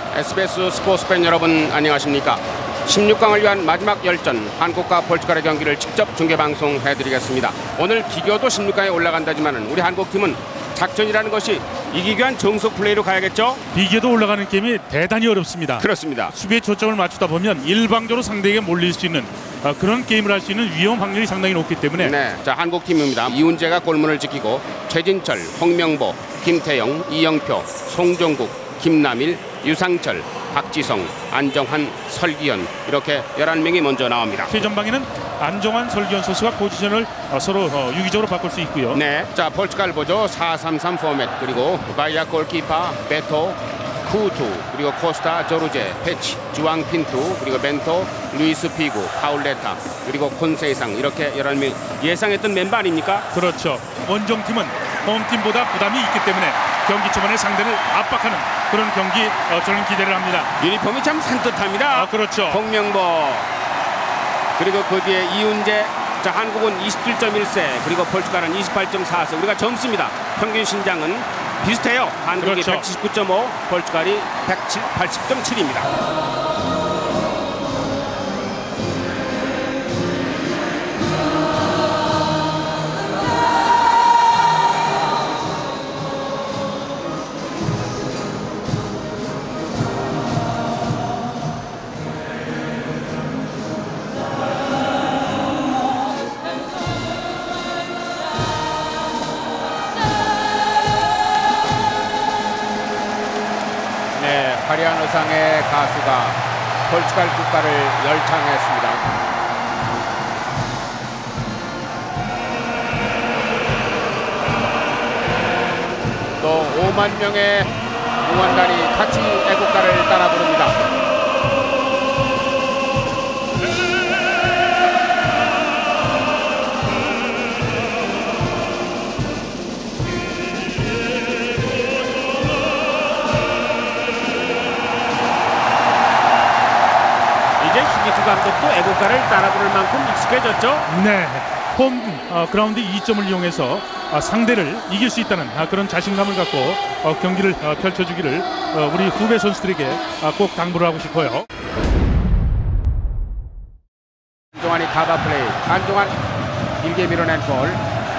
SBS 스포츠 팬 여러분 안녕하십니까? 16강을 위한 마지막 열전 한국과 포르투갈의 경기를 직접 중계방송해드리겠습니다. 오늘 비교도 16강에 올라간다지만 우리 한국팀은 작전이라는 것이 이기기 위한 정석 플레이로 가야겠죠? 비교도 올라가는 게임이 대단히 어렵습니다. 그렇습니다. 수비에 초점을 맞추다 보면 일방적으로 상대에게 몰릴 수 있는 그런 게임을 할 수 있는 위험 확률이 상당히 높기 때문에 네, 자 한국팀입니다. 이훈재가 골문을 지키고 최진철, 홍명보, 김태영, 이영표, 송종국, 김남일, 유상철, 박지성, 안정환, 설기현 이렇게 11명이 먼저 나옵니다. 최전방에는 안정환, 설기현 선수가 포지션을 서로 유기적으로 바꿀 수 있고요. 네, 자 포르투갈 보죠. 4-3-3 포맷 그리고 바이아 골키파 베토, 쿠투 그리고 코스타, 조르제, 페치, 주앙 핀투 그리고 벤토, 루이스 피구, 파울레타 그리고 콘세이상 이렇게 11명 예상했던 멤버 아닙니까? 그렇죠. 원정팀은 홈팀보다 부담이 있기 때문에 경기 초반에 상대를 압박하는 그런 경기 저는 기대를 합니다. 유니폼이 참 산뜻합니다. 그렇죠. 홍명보 그리고 그 뒤에 이훈재. 자 한국은 27.1세 그리고 포르투갈은 28.4세 우리가 젊습니다. 평균 신장은 비슷해요. 한국이 그렇죠. 179.5 포르투갈이 80.7입니다. 화려한 의상의 가수가 포르투갈 국가를 열창했습니다. 또 5만 명의 응원단이 같이 애국가를 따라 부릅니다. 이기수 감독도 애국가를 따라 부를 만큼 익숙해졌죠? 네, 홈 그라운드 2점을 이용해서 상대를 이길 수 있다는 그런 자신감을 갖고 경기를 펼쳐주기를 우리 후배 선수들에게 꼭 당부를 하고 싶어요. 안정환이 가바 플레이. 안정환 길게 밀어낸 볼.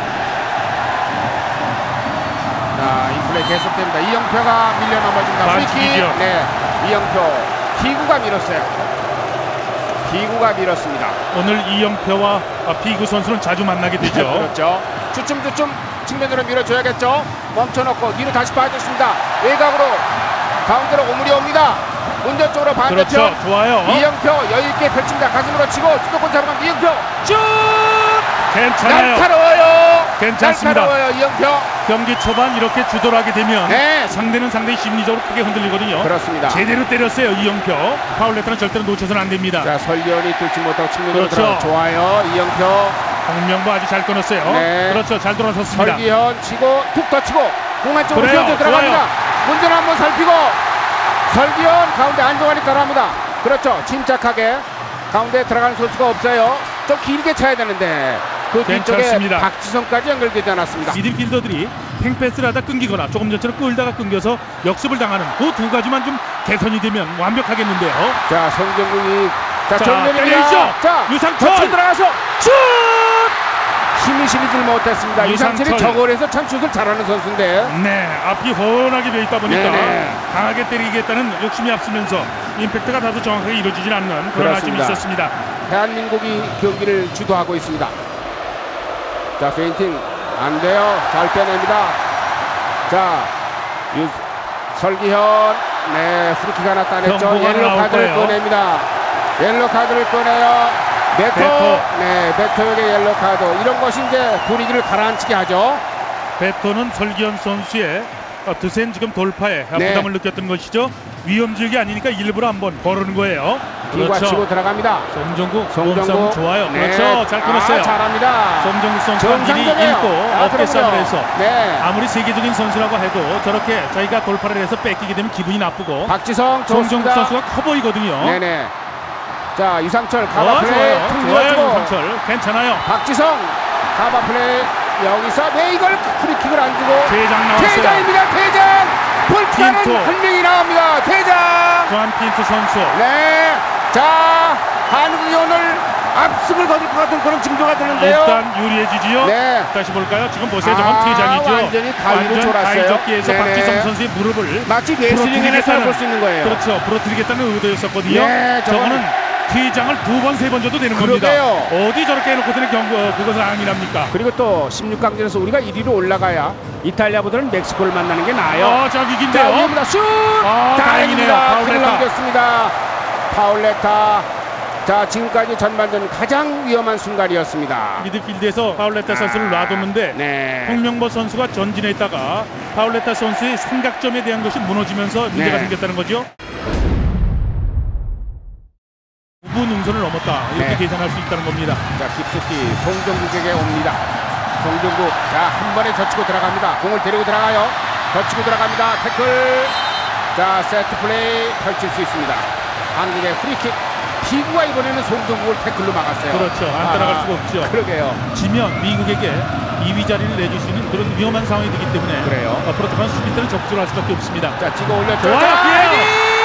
자, 이 플레이 계속됩니다. 이영표가 밀려 넘어집니다. 반칙이죠. 네, 이영표. 기구가 밀었어요. 기구가 밀었습니다. 오늘 이영표와 피구 선수는 자주 만나게 되죠. 그렇죠. 주춤주춤 측면으로 밀어줘야겠죠. 멈춰놓고 뒤로 다시 빠졌습니다. 외곽으로 가운데로 오므리 옵니다. 운전 쪽으로 반대쪽. 그렇죠. 좋아요. 이영표 여유있게 펼칩니다. 가슴으로 치고 주도권 잡아간 이영표 쭉! 괜찮아요. 날카로워요. 괜찮습니다. 날카로워요 이영표. 경기 초반 이렇게 주도를 하게 되면 네. 상대는 상당히 심리적으로 크게 흔들리거든요. 그렇습니다. 제대로 때렸어요 이영표. 파울레타는 절대로 놓쳐서는 안 됩니다. 자 설기현이 뚫지 못하고 측면으로 그렇죠. 들어. 좋아요 이영표. 홍명보 아주 잘 끊었어요. 네. 그렇죠. 잘 돌아섰습니다. 설기현 치고 툭 터치고 공간 쪽으로 그래요. 뛰어 들어갑니다. 문제는 한번 살피고 설기현 가운데 안정환이 따라합니다. 그렇죠. 침착하게 가운데 들어가는 선수가 없어요. 좀 길게 차야 되는데 그 뒤쪽에 괜찮습니다. 박지성까지 연결되지 않았습니다. 미드필더들이 팽패스를 하다 끊기거나 조금 전처럼 끌다가 끊겨서 역습을 당하는 그 두 가지만 좀 개선이 되면 완벽하겠는데요. 자 송정국이 자 때리죠. 정면입니다. 자 유상철 터치 들어가서 슛! 힘이 실리질 못했습니다. 유상철이 유상철. 저거에서 참 슛을 잘하는 선수인데. 네, 앞이 훤하게 되어 있다 보니까 네네. 강하게 때리겠다는 욕심이 앞서면서 임팩트가 다소 정확하게 이루어지진 않는 그런 아쉬움이 그렇습니다. 있었습니다. 대한민국이 경기를 주도하고 있습니다. 자 페인팅 안 돼요. 잘 빼냅니다. 자 설기현 네 프리킥 하나 따냈죠. 경고가 옐로 나올 카드를 거예요. 꺼냅니다. 옐로 카드를 꺼내요. 베토. 네 베토에게 옐로 카드. 이런 것이 이제 분위기를 가라앉히게 하죠. 베토는 설기현 선수의 드센 지금 돌파에 네. 부담을 느꼈던 것이죠. 위험지역이 아니니까 일부러 한번 거르는 거예요. 기과 그렇죠. 치고 들어갑니다. 송정국 송정국 몸싸움 좋아요. 네. 그렇죠. 잘 끊었어요. 잘합니다. 송정국 선수가 미리 정상적이에요. 읽고 어깨 싸움을 해서 네. 아무리 세계적인 선수라고 해도 저렇게 자기가 돌파를 해서 뺏기게 되면 기분이 나쁘고 박지성 송정국 좋습니다. 선수가 커 보이거든요. 네네. 자 유상철 가바 플레이 좋아요. 툭 좋아요. 밀어주고 유상철 괜찮아요. 박지성 가바 플레이 여기서 왜 이걸 프리킥을 안 주고 퇴장 나왔어요. 퇴장입니다. 퇴장 포르투갈은 핀토. 한 명이 나옵니다. 퇴장. 조한 핀투 선수. 네. 자, 한국이 오늘 압승을 거둘 것 같은 그런 징조가 되는데요. 일단 유리해지지요. 네. 다시 볼까요? 지금 보세요. 저건 퇴장이죠. 완전히 가위로 졸았어요. 가위접기에서 네네. 박지성 선수의 무릎을 마치 레슬링에서 볼 수 있는 거예요. 그렇죠. 부러뜨리겠다는 의도였었거든요. 네, 저거는 퇴장을 2번, 3번 줘도 되는 그러게요. 겁니다. 어디 저렇게 해놓고서는 그것을 앙이랍니까? 그리고 또 16강전에서 우리가 1위로 올라가야 이탈리아보다는 멕시코를 만나는 게 나아요. 자, 자, 위기인데요. 위험합니다. 슛! 다행이네요. 다행입니다. 그를 파울레타. 넘겼습니다. 파울레타. 자, 지금까지 전반전 가장 위험한 순간이었습니다. 미드필드에서 파울레타 선수를 놔뒀는데 네. 홍명보 선수가 전진했다가 파울레타 선수의 삼각점에 대한 것이 무너지면서 문제가 네. 생겼다는 거죠. 우부 능선을 넘었다. 이렇게 네. 계산할 수 있다는 겁니다. 자, 깊숙이 송정국에게 옵니다. 송정국, 자, 한 번에 젖히고 들어갑니다. 공을 데리고 들어가요. 젖히고 들어갑니다. 태클. 자, 세트 플레이 펼칠 수 있습니다. 한국의 프리킥. 피구가 이번에는 송정국을 태클로 막았어요. 그렇죠. 안 따라갈 수가 없죠. 그러게요. 지면 미국에게 2위 자리를 내줄 수 있는 그런 위험한 상황이 되기 때문에 그래요. 프로토콜 수비들은 적중을 할 수밖에 없습니다. 자, 찍어 올렸죠. 좋아요. 자, 기회요.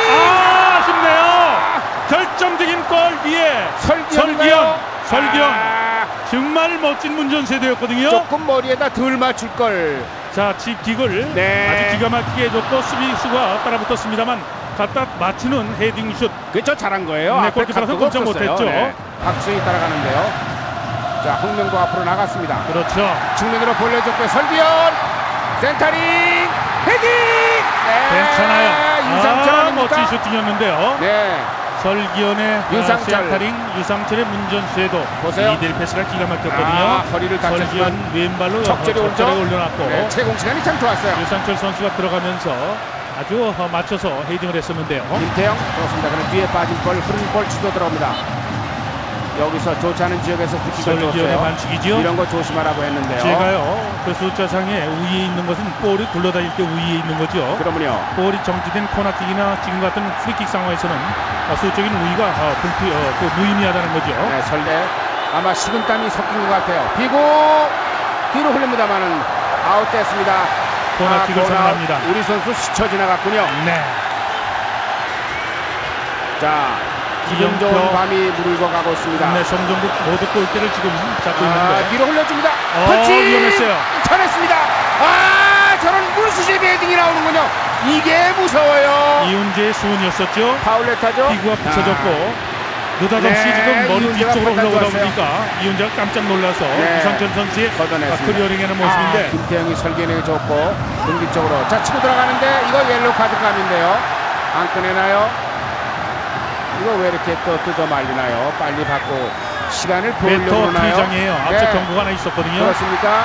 아쉽네요. 결정적인 골 위에 설기현. 정말 멋진 문전세대였거든요. 조금 머리에다 덜 맞출 걸. 자, 킥을 네. 아주 기가 막히게 해줬고 수비수가 따라붙었습니다만 갖다 맞추는 헤딩 슛. 그렇죠. 잘한 거예요. 네, 앞에 골키퍼라서 각도가 꼼짝 없었어요. 못했죠. 네. 박수희 따라가는데요. 자, 홍명보 앞으로 나갔습니다. 그렇죠. 측면으로 벌려줬고요. 설기현 센터링 헤딩. 네. 괜찮아요. 유상철 아닙니까? 멋진 슈팅이었는데요. 네. 설기현의 유상철. 센터링, 유상철의 문전수에도 보세요. 2대1 패스가 기가 막혔거든요. 허리를 다쳤지만 설기현 왼발로 적절히 올려놨고 네, 채공 시간이 참 좋았어요. 유상철 선수가 들어가면서 아주 맞춰서 헤딩을 했었는데요. 김태형 그렇습니다. 그럼 뒤에 빠진 볼 흐른 볼 치고 들어옵니다. 여기서 좋지 않은 지역에서 푸기가 설기현의 줬어요. 반칙이죠. 이런 거 조심하라고 했는데요. 제가요 그 숫자상에 위에 있는 것은 볼이 굴러다닐 때 위에 있는 거죠. 그러면요. 볼이 정지된 코너킥이나 지금 같은 프리킥 상황에서는 수적인 우위가 무의미하다는 거죠. 네, 설레 아마 식은땀이 섞인 것 같아요. 비고 뒤로 흘립니다만은 아웃됐습니다. 코너킥을 선언합니다. 우리 선수 스쳐 지나갔군요. 네. 자, 기분 좋은 밤이 물고 가고 있습니다. 네, 성정국 모두 골대를 지금 잡고 있는데 뒤로 흘려줍니다. 위험했어요. 쳐냈습니다. 저런 물수제비 헤딩이 나오는군요. 이게 무서워요. 이훈재의 수훈이었었죠. 파울레타죠. 피구가 붙여졌고 느닷없이 네, 지금 머리 이훈재가 뒤쪽으로 판단 흘러오다 좋았어요. 보니까 이훈재가 깜짝 놀라서 네. 유상철 선수의 걷어냈습니다. 클리어링하는 모습인데 김태형이 설계내기 좋고 등뒤 쪽으로 자 치고 들어가는데 이거 옐로우 카드 감인데요. 안 꺼내나요? 이거 왜 이렇게 또 뜯어 말리나요? 빨리 받고 시간을 보려고 베터 그러나요? 퇴장이에요. 앞서 경고가 하나 있었거든요. 그렇습니까?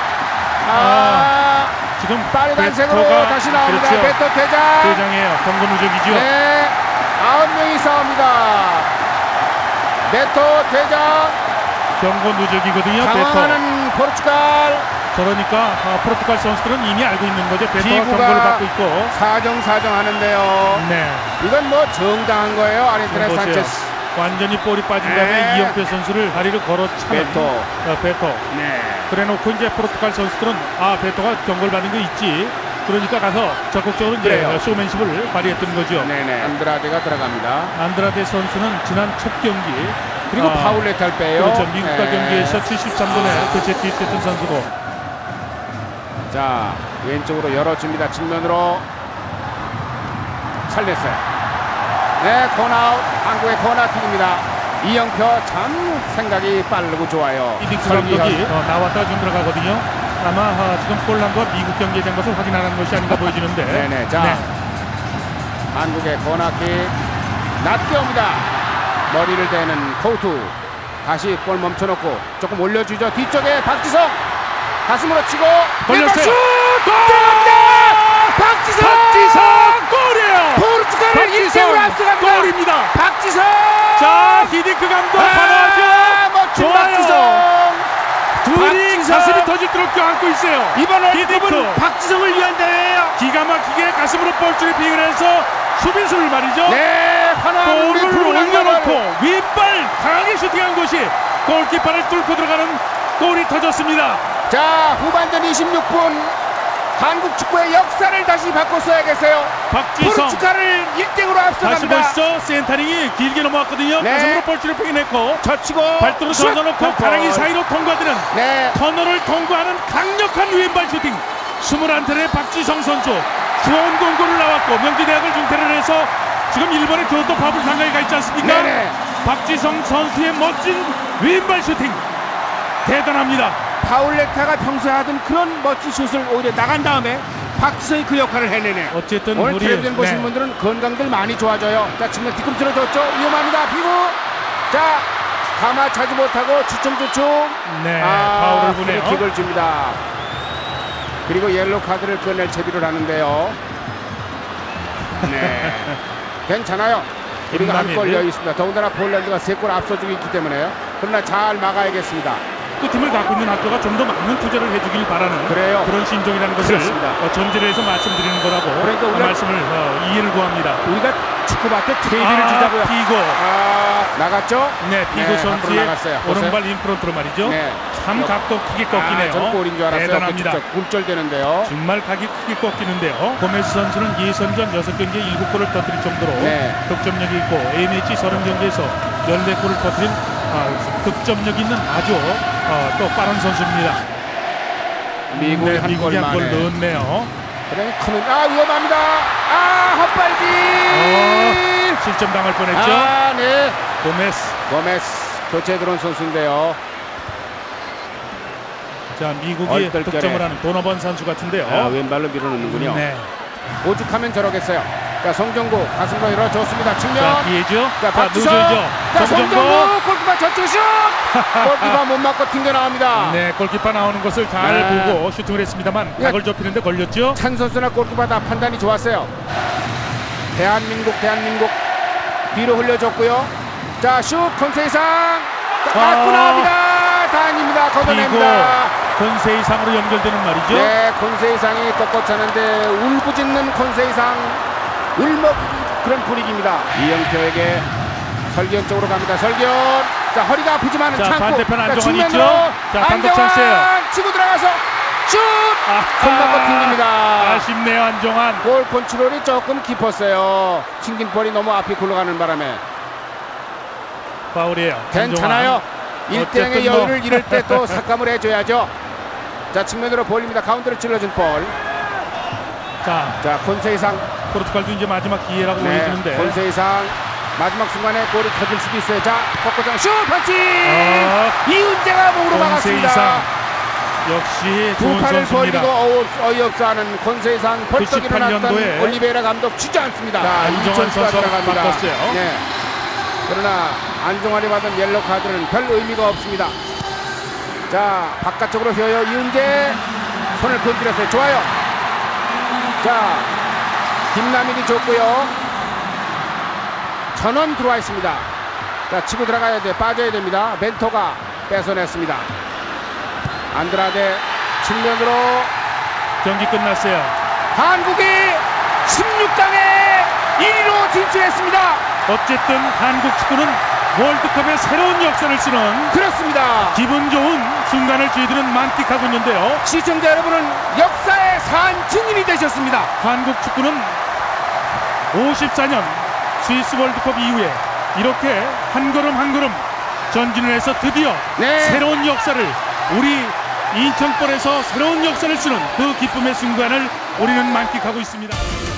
지금 빨간색으로 베터가 다시 나옵니다. 그렇죠. 베터 퇴장. 퇴장이에요. 경고 누적이죠. 네, 9명이 싸웁니다. 베터 퇴장. 경고 누적이거든요. 베터. 당황하는 포르투갈. 그러니까 포르투갈 선수들은 이미 알고 있는 거죠. 베터가 피구가 경고를 받고 있고. 사정 하는데요. 네. 이건 뭐 정당한 거예요. 아르헨티나 보세요. 산체스. 완전히 볼이 빠진 다음에 네. 이영표 선수를 다리를 걸어 차는 베터. 네. 그래놓고 이제 포르투갈 선수들은 베터가 경고를 받은 게 있지. 그러니까 가서 적극적으로 이제 그래요. 쇼맨십을 발휘했던 거죠. 네네. 안드라데가 들어갑니다. 안드라데 선수는 지난 첫 경기 그리고 파울레타를 빼요. 그렇죠. 미국과 네. 경기에서 73분에 교체 투입됐던 선수고. 자, 왼쪽으로 열어줍니다. 측면으로 살렸어요. 네, 코너아웃. 한국의 코너킥입니다. 이영표 참 생각이 빠르고 좋아요. 이딩크 감독이 나왔다가 좀 들어가거든요. 아마 지금 폴란드와 미국 경기에 된 것을 확인하는 것이 아닌가 보여지는데. 네네. 자, 한국의 코너킥 낮게 옵니다. 머리를 대는 코우투. 다시 볼 멈춰놓고 조금 올려주죠. 뒤쪽에 박지성 가슴으로 치고 걸렸어요. 슛! 박지성! 골이에요. 포르투갈을 1대1로 앞서갑니다. 골입니다. 박지성! 자, 히딩크 감독 반하죠. 멋진 좋아요. 박지성! 둘이 박지성! 가슴이 터질 듯 껴안고 있어요. 이번 월드컵은 히딩크. 박지성을 위한 대회예요. 기가 막히게 가슴으로 볼줄을 비근해서 수비수를 말이죠. 네, 환호하는 우리 볼을 두 올려놓고 왼발 강하게 슈팅한 것이 골키퍼를 뚫고 들어가는 골이 터졌습니다. 자, 후반전 26분 한국 축구의 역사를 다시 바꿨어야겠어요. 박지성 포르투갈을 1대0으로 다시 앞서갑니다. 벌써 센터링이 길게 넘어왔거든요. 네. 가슴으로 볼줄을 빼내고 젖히고 발등으로 슛! 던져놓고 가랑이 사이로 통과되는 네. 터널을 통과하는 강력한 왼발 슈팅. 21살의 박지성 선수 좋은 공고를 나왔고 명지대학을 중퇴를 해서 지금 일본의 교토 파블 상가에 가 있지 않습니까? 네네. 박지성 선수의 멋진 왼발 슈팅 대단합니다. 파울레타가 평소에 하던 그런 멋진 슛을 오히려 나간 다음에 박지성이 그 역할을 해내네. 어쨌든 오늘 우리 텔레비전 보신 분들은 건강들 많이 좋아져요. 자, 측면 뒤꿈치로 줬죠. 위험합니다. 피구. 자, 가마 차지 못하고 주춤주춤. 네, 파울을 보네요. 킥을 줍니다. 그리고 옐로 카드를 꺼낼 제비를 하는데요. 네, 괜찮아요. 우리가 한 골 여유 있습니다. 더군다나 폴란드가 3골 앞서주고 있기 때문에요. 그러나 잘 막아야겠습니다. 그 팀을 갖고 있는 학교가 좀 더 많은 투자를 해주길 바라는 그래요. 그런 심정이라는 것을 그렇습니다. 전제를 해서 말씀드리는 거라고 그러니까 우리가 말씀을 이해를 구합니다. 우리가 축구밭에 테이비를 주자고요. 피고 나갔죠? 네, 피고 네, 선수의 앞으로 나갔어요. 오른발 인프론트로 말이죠. 네. 참 각도 크게 꺾이네요. 전 골인 줄 알았어요. 대단합니다. 굴절되는데요. 정말 각이 크게 꺾이는데요. 고메스 선수는 예선전 6경기에 7골을 터뜨릴 정도로 네. 득점력이 있고 A매치 30경기에서 14골을 터뜨린 득점력 있는 아주 또 빠른 선수입니다. 미국이 네, 한 미국이 한 골 골 만에. 넣었네요. 그래 크는 위험합니다. 헛발기. 실점 당할 뻔했죠. 네. 고메스. 교체 들어온 선수인데요. 자, 미국이 얼떨결에. 득점을 하는 도너번 선수 같은데요. 왼발로 밀어넣는군요. 네. 오죽하면 저러겠어요. 자, 송정구 가슴으로 열어줬습니다. 측면. 자, 뒤에죠. 자, 박지성. 늦어죠. 자, 송정구. 송정구 골키퍼 저쪽 슛. 골키퍼 못 맞고 튕겨 나옵니다. 네, 골키퍼 나오는 것을 잘 네. 보고 슈팅을 했습니다만 각을 좁히는데 걸렸죠. 찬 선수나 골키퍼 다 판단이 좋았어요. 대한민국 뒤로 흘려줬고요. 자, 슛 권세이상 맞고 나옵니다. 다행입니다. 걷어냅니다. 권세이상으로 연결되는 말이죠. 네, 권세이상이 꺾어차는데 울부짖는 권세이상 울먹 그런 분위기입니다. 이영표에게 설기현 쪽으로 갑니다. 설기현. 자, 허리가 아프지만 자, 참고. 반대편 안정환 측면으로 있죠. 자, 단독 찬스예요. 치고 들어가서 슛! 손 맞고 튕깁니다. 아쉽네요, 안정환. 골 컨트롤이 조금 깊었어요. 튕긴 볼이 너무 앞이 굴러가는 바람에. 파울이에요. 괜찮아요. 1대0의 뭐. 여유를 잃을 때 또 삭감을 해줘야죠. 자, 측면으로 볼입니다. 가운데로 찔러준 볼. 자, 권세이상. 포르투갈도 이제 마지막 기회라고 보여지는데. 권세이상 마지막 순간에 골이 터질 수도 있어요. 자, 꺾어장 슛 펀치. 이은재가 몸으로 막았습니다. 역시 두 좋은 팔을 선수입니다. 벌리고 어이없어하는 권세이상. 벌떡 일어났던 98년도에 올리베이라 감독 지지 않습니다. 자, 안정환 선수가 들어갑니다. 바꿨어요. 네. 그러나 안정환이 받은 옐로 카드는 별 의미가 없습니다. 자, 바깥쪽으로 휘어요. 이은재 손을 건드렸어요. 좋아요. 자, 김남일이 줬고요. 전원 들어와 있습니다. 자, 치고 들어가야 돼. 빠져야 됩니다. 멘토가 뺏어냈습니다. 안드라데 측면으로. 경기 끝났어요. 한국이 16강에 1위로 진출했습니다. 어쨌든 한국 축구는 월드컵의 새로운 역사를 쓰는 그렇습니다. 기분 좋은 순간을 저희들은 만끽하고 있는데요. 시청자 여러분은 역사의 산 증인이 되셨습니다. 한국 축구는 54년 스위스 월드컵 이후에 이렇게 한 걸음 한 걸음 전진을 해서 드디어 네. 새로운 역사를, 우리 인천골에서 새로운 역사를 쓰는 그 기쁨의 순간을 우리는 만끽하고 있습니다.